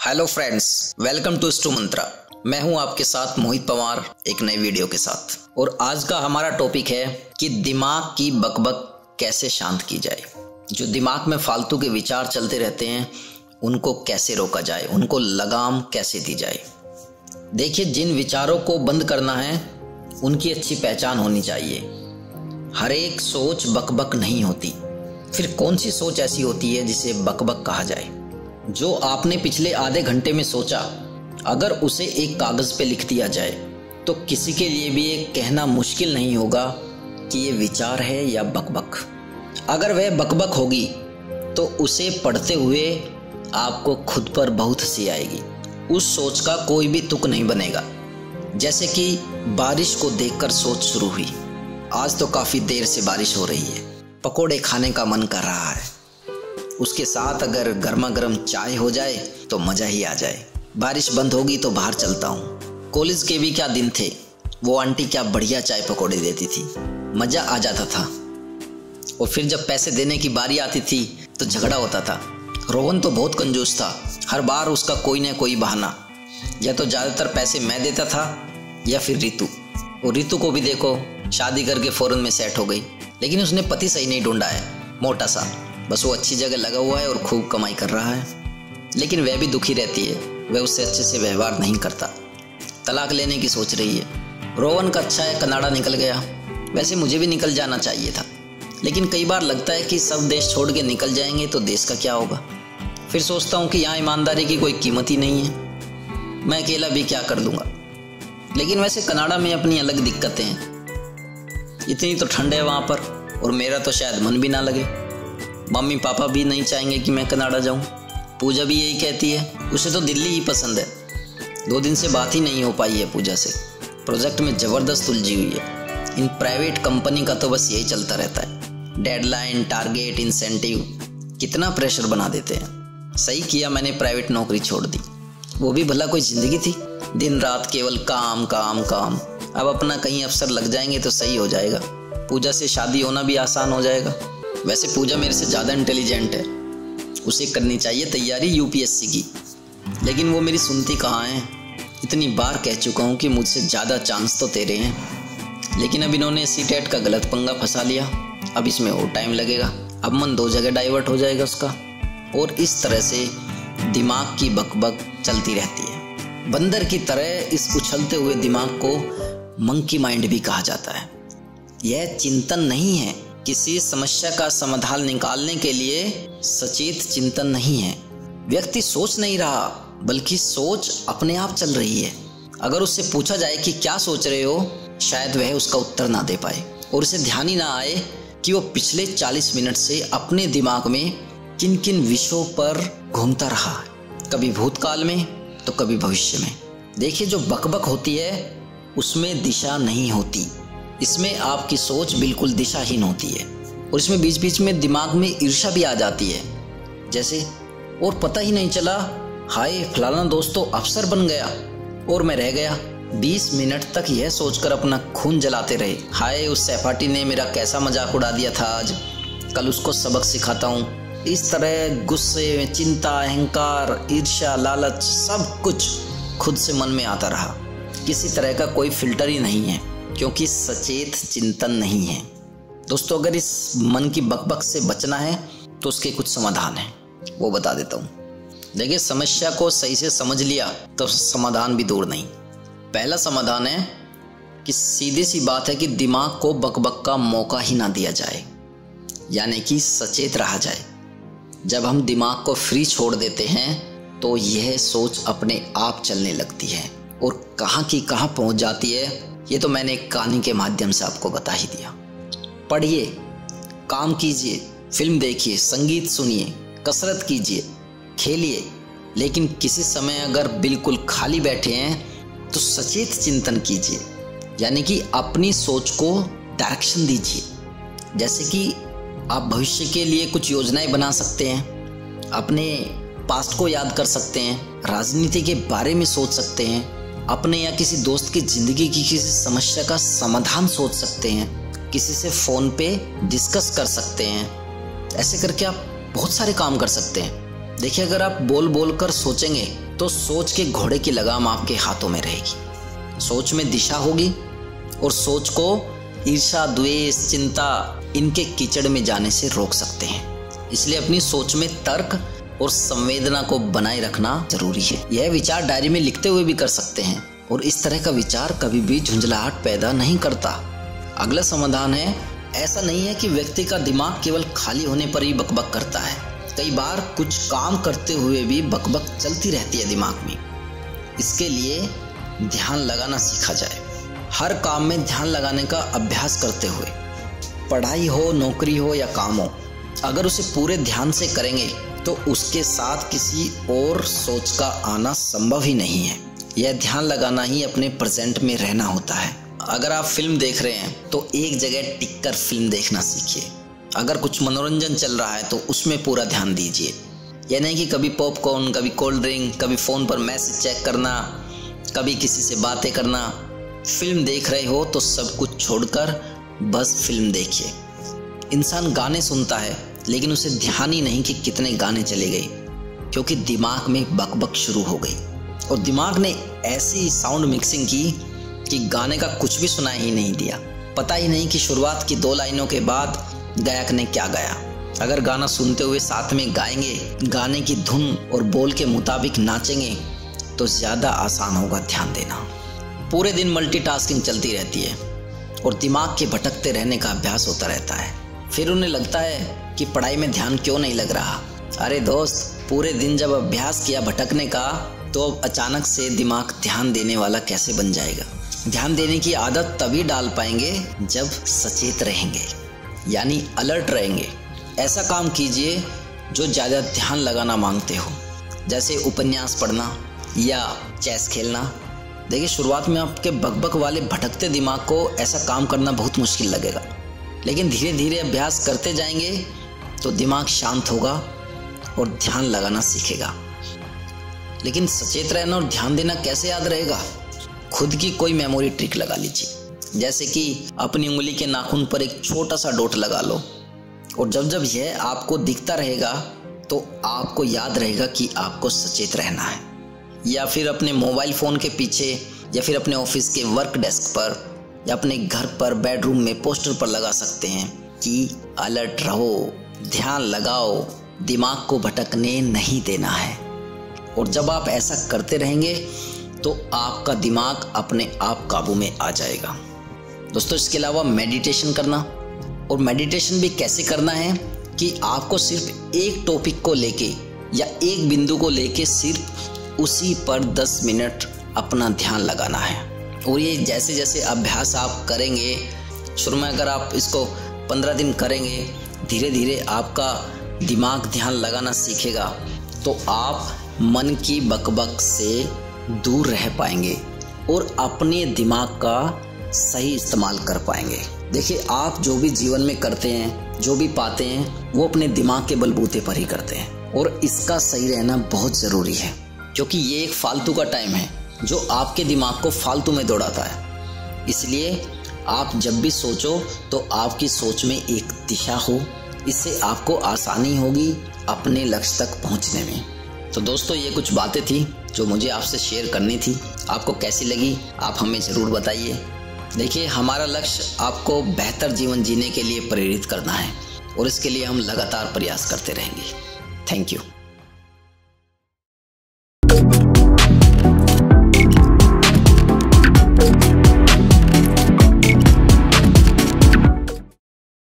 Hello friends, welcome to स्टू मंत्रा। मैं हूं आपके साथ मोहित पवार एक नई वीडियो के साथ। और आज का हमारा टॉपिक है कि दिमाग की बकबक कैसे शांत की जाए। जो दिमाग में फालतू के विचार चलते रहते हैं उनको कैसे रोका जाए, उनको लगाम कैसे दी जाए। देखिए, जिन विचारों को बंद करना है उनकी अच्छी पहचान होनी चाहिए। हर एक सोच बकबक नहीं होती। फिर कौन सी सोच ऐसी होती है जिसे बकबक कहा जाए? जो आपने पिछले आधे घंटे में सोचा, अगर उसे एक कागज पे लिख दिया जाए तो किसी के लिए भी ये कहना मुश्किल नहीं होगा कि ये विचार है या बकबक। अगर वह बकबक होगी तो उसे पढ़ते हुए आपको खुद पर बहुत हंसी आएगी। उस सोच का कोई भी तुक नहीं बनेगा। जैसे कि बारिश को देखकर सोच शुरू हुई, आज तो काफी देर से बारिश हो रही है, पकोड़े खाने का मन कर रहा है, उसके साथ अगर गर्मा गर्म चाय हो जाए तो मजा ही आ जाए। बारिश बंद होगी तो बाहर चलता हूँ। कॉलेज के भी क्या दिन थे, वो आंटी क्या बढ़िया चाय पकोड़े देती थी, मजा आ जाता था। और फिर जब पैसे देने की बारी आती थी तो झगड़ा होता था। रोहन तो बहुत कंजूस था, हर बार उसका कोई ना कोई बहाना। या तो ज़्यादातर पैसे मैं देता था या फिर रितु। और रितु को भी देखो, शादी करके फौरन में सेट हो गई, लेकिन उसने पति सही नहीं ढूंढा है, मोटा सा। बस वो अच्छी जगह लगा हुआ है और खूब कमाई कर रहा है, लेकिन वह भी दुखी रहती है। वह उससे अच्छे से व्यवहार नहीं करता, तलाक लेने की सोच रही है। रोहन का अच्छा है, कनाडा निकल गया। वैसे मुझे भी निकल जाना चाहिए था, लेकिन कई बार लगता है कि सब देश छोड़ के निकल जाएंगे तो देश का क्या होगा। फिर सोचता हूँ कि यहाँ ईमानदारी की कोई कीमत ही नहीं है, मैं अकेला भी क्या कर लूँगा। लेकिन वैसे कनाडा में अपनी अलग दिक्कतें हैं। इतनी तो ठंड है वहाँ पर, और मेरा तो शायद मन भी ना लगे। मम्मी पापा भी नहीं चाहेंगे कि मैं कनाडा जाऊं। पूजा भी यही कहती है, उसे तो दिल्ली ही पसंद है। 2 दिन से बात ही नहीं हो पाई है पूजा से। प्रोजेक्ट में ज़बरदस्त उलझी हुई है। इन प्राइवेट कंपनी का तो बस यही चलता रहता है, डेडलाइन, टारगेट, इंसेंटिव, कितना प्रेशर बना देते हैं। सही किया मैंने प्राइवेट नौकरी छोड़ दी, वो भी भला कोई ज़िंदगी थी? दिन रात केवल काम काम काम। अब अपना कहीं अफसर लग जाएंगे तो सही हो जाएगा। पूजा से शादी होना भी आसान हो जाएगा। वैसे पूजा मेरे से ज़्यादा इंटेलिजेंट है, उसे करनी चाहिए तैयारी यूपीएससी की, लेकिन वो मेरी सुनती कहाँ है। इतनी बार कह चुका हूँ कि मुझसे ज़्यादा चांस तो तेरे हैं, लेकिन अब इन्होंने सीटेट का गलत पंगा फंसा लिया। अब इसमें और टाइम लगेगा, अब मन 2 जगह डाइवर्ट हो जाएगा उसका। और इस तरह से दिमाग की बकबक चलती रहती है। बंदर की तरह इस उछलते हुए दिमाग को मंकी माइंड भी कहा जाता है। यह चिंतन नहीं है, किसी समस्या का समाधान निकालने के लिए सचेत चिंतन नहीं है। व्यक्ति सोच नहीं रहा, बल्कि सोच अपने आप चल रही है। अगर उससे पूछा जाए कि क्या सोच रहे हो, शायद वह उसका उत्तर ना दे पाए, और उसे ध्यान ही ना आए कि वो पिछले 40 मिनट से अपने दिमाग में किन किन विषयों पर घूमता रहा है, कभी भूतकाल में तो कभी भविष्य में। देखिए, जो बकबक होती है उसमें दिशा नहीं होती, इसमें आपकी सोच बिल्कुल दिशाहीन होती है। और इसमें बीच बीच में दिमाग में ईर्ष्या भी आ जाती है, जैसे और पता ही नहीं चला, हाय फलाना दोस्त तो अफसर बन गया और मैं रह गया। 20 मिनट तक यह सोचकर अपना खून जलाते रहे, हाय उस सहपाठी ने मेरा कैसा मजाक उड़ा दिया था आज, कल उसको सबक सिखाता हूँ। इस तरह गुस्से, चिंता, अहंकार, ईर्ष्या, लालच, सब कुछ खुद से मन में आता रहा। किसी तरह का कोई फिल्टर ही नहीं है, क्योंकि सचेत चिंतन नहीं है। दोस्तों, अगर इस मन की बकबक से बचना है तो उसके कुछ समाधान है, वो बता देता हूँ। देखिए, समस्या को सही से समझ लिया तो समाधान भी दूर नहीं। पहला समाधान है कि सीधी सी बात है कि दिमाग को बकबक का मौका ही ना दिया जाए, यानी कि सचेत रहा जाए। जब हम दिमाग को फ्री छोड़ देते हैं तो यह सोच अपने आप चलने लगती है, और कहाँ की कहाँ पहुँच जाती है ये तो मैंने एक कहानी के माध्यम से आपको बता ही दिया। पढ़िए, काम कीजिए, फिल्म देखिए, संगीत सुनिए, कसरत कीजिए, खेलिए, लेकिन किसी समय अगर बिल्कुल खाली बैठे हैं तो सचेत चिंतन कीजिए, यानी कि अपनी सोच को डायरेक्शन दीजिए। जैसे कि आप भविष्य के लिए कुछ योजनाएं बना सकते हैं, अपने पास्ट को याद कर सकते हैं, राजनीति के बारे में सोच सकते हैं, अपने या किसी दोस्त की जिंदगी की किसी समस्या का समाधान सोच सकते हैं, किसी से फ़ोन पे डिस्कस कर सकते हैं। ऐसे करके आप बहुत सारे काम कर सकते हैं। देखिए, अगर आप बोल बोल कर सोचेंगे तो सोच के घोड़े की लगाम आपके हाथों में रहेगी। सोच में दिशा होगी और सोच को ईर्ष्या, द्वेष, चिंता इनके कीचड़ में जाने से रोक सकते हैं। इसलिए अपनी सोच में तर्क और संवेदना को बनाए रखना जरूरी है। यह विचार डायरी में लिखते हुए भी कर सकते हैं और इस तरह का विचार कभी भी झुंझलाहट पैदा नहीं करता। अगला समाधान है, ऐसा नहीं है कि व्यक्ति का दिमाग केवल खाली होने पर ही बकबक करता है। कई बार कुछ काम करते हुए भी बकबक चलती रहती है दिमाग में। इसके लिए ध्यान लगाना सीखा जाए। हर काम में ध्यान लगाने का अभ्यास करते हुए, पढ़ाई हो, नौकरी हो या काम हो, अगर उसे पूरे ध्यान से करेंगे तो उसके साथ किसी और सोच का आना संभव ही नहीं है। यह ध्यान लगाना ही अपने प्रेजेंट में रहना होता है। अगर आप फिल्म देख रहे हैं तो एक जगह टिक कर फिल्म देखना सीखिए। अगर कुछ मनोरंजन चल रहा है तो उसमें पूरा ध्यान दीजिए। यह नहीं कि कभी पॉपकॉर्न, कभी कोल्ड ड्रिंक, कभी फ़ोन पर मैसेज चेक करना, कभी किसी से बातें करना। फिल्म देख रहे हो तो सब कुछ छोड़कर बस फिल्म देखिए। इंसान गाने सुनता है लेकिन उसे ध्यान ही नहीं कि कितने गाने चले गए, क्योंकि दिमाग में बकबक शुरू हो गई और दिमाग ने ऐसी साउंड मिक्सिंग की कि गाने का कुछ भी सुनाई ही नहीं दिया। पता ही नहीं कि शुरुआत की 2 लाइनों के बाद गायक ने क्या गाया। अगर गाना सुनते हुए साथ में गाएंगे, गाने की धुन और बोल के मुताबिक नाचेंगे तो ज़्यादा आसान होगा ध्यान देना। पूरे दिन मल्टीटास्किंग चलती रहती है और दिमाग के भटकते रहने का अभ्यास होता रहता है। फिर उन्हें लगता है कि पढ़ाई में ध्यान क्यों नहीं लग रहा। अरे दोस्त, पूरे दिन जब अभ्यास किया भटकने का तो अचानक से दिमाग ध्यान देने वाला कैसे बन जाएगा। ध्यान देने की आदत तभी डाल पाएंगे जब सचेत रहेंगे, यानी अलर्ट रहेंगे। ऐसा काम कीजिए जो ज़्यादा ध्यान लगाना मांगते हो, जैसे उपन्यास पढ़ना या चेस खेलना। देखिए, शुरुआत में आपके बकबक वाले भटकते दिमाग को ऐसा काम करना बहुत मुश्किल लगेगा, लेकिन धीरे धीरे अभ्यास करते जाएंगे तो दिमाग शांत होगा और ध्यान लगाना सीखेगा। लेकिन सचेत रहना और ध्यान देना कैसे याद रहेगा? खुद की कोई मेमोरी ट्रिक लगा लीजिए, जैसे कि अपनी उंगली के नाखून पर एक छोटा सा डॉट लगा लो और जब जब यह आपको दिखता रहेगा तो आपको याद रहेगा कि आपको सचेत रहना है। या फिर अपने मोबाइल फ़ोन के पीछे या फिर अपने ऑफिस के वर्क डेस्क पर या अपने घर पर बेडरूम में पोस्टर पर लगा सकते हैं कि अलर्ट रहो, ध्यान लगाओ, दिमाग को भटकने नहीं देना है। और जब आप ऐसा करते रहेंगे तो आपका दिमाग अपने आप काबू में आ जाएगा। दोस्तों, इसके अलावा मेडिटेशन करना, और मेडिटेशन भी कैसे करना है कि आपको सिर्फ एक टॉपिक को लेके या एक बिंदु को लेके सिर्फ उसी पर 10 मिनट अपना ध्यान लगाना है। और ये जैसे जैसे अभ्यास आप करेंगे, शुरू में अगर आप इसको 15 दिन करेंगे, धीरे धीरे आपका दिमाग ध्यान लगाना सीखेगा तो आप मन की बकबक से दूर रह पाएंगे और अपने दिमाग का सही इस्तेमाल कर पाएंगे। देखिए, आप जो भी जीवन में करते हैं, जो भी पाते हैं, वो अपने दिमाग के बलबूते पर ही करते हैं और इसका सही रहना बहुत ज़रूरी है, क्योंकि ये एक फालतू का टाइम है जो आपके दिमाग को फालतू में दौड़ाता है। इसलिए आप जब भी सोचो तो आपकी सोच में एक दिशा हो, इससे आपको आसानी होगी अपने लक्ष्य तक पहुंचने में। तो दोस्तों, ये कुछ बातें थी जो मुझे आपसे शेयर करनी थी। आपको कैसी लगी आप हमें ज़रूर बताइए। देखिए, हमारा लक्ष्य आपको बेहतर जीवन जीने के लिए प्रेरित करना है और इसके लिए हम लगातार प्रयास करते रहेंगे। Thank you.